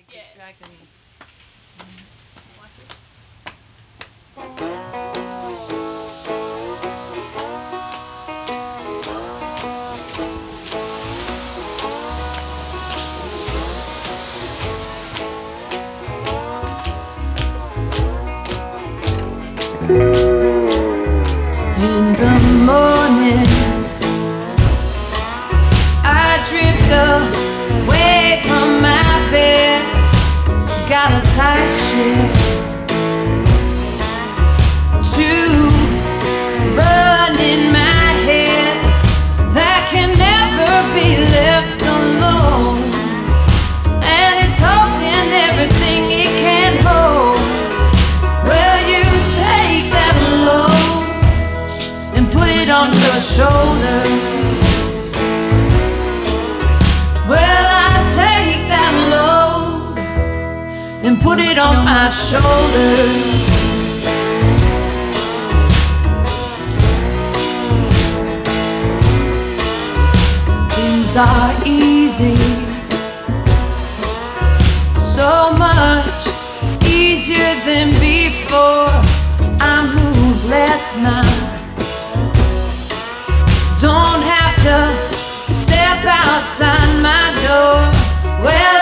distracted me. Watch it. In the morning, I drift away from my bed. Got a tight ship to run in my head that can never be left alone, and it's holding everything it can hold. Well, you take that load and put it on your shoulder. Well, I take that load and put it on my shoulders. Things are easy, so much easier than before. I move less now, don't have to step outside my door. Well,